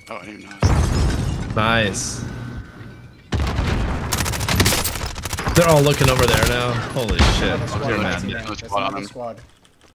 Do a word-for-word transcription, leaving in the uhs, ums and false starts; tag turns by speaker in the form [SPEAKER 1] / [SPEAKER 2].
[SPEAKER 1] Oh, I didn't know.
[SPEAKER 2] Nice. They're all looking over there now. Holy shit.
[SPEAKER 3] Another squad.
[SPEAKER 2] You're
[SPEAKER 3] That's
[SPEAKER 2] mad.
[SPEAKER 3] another squad.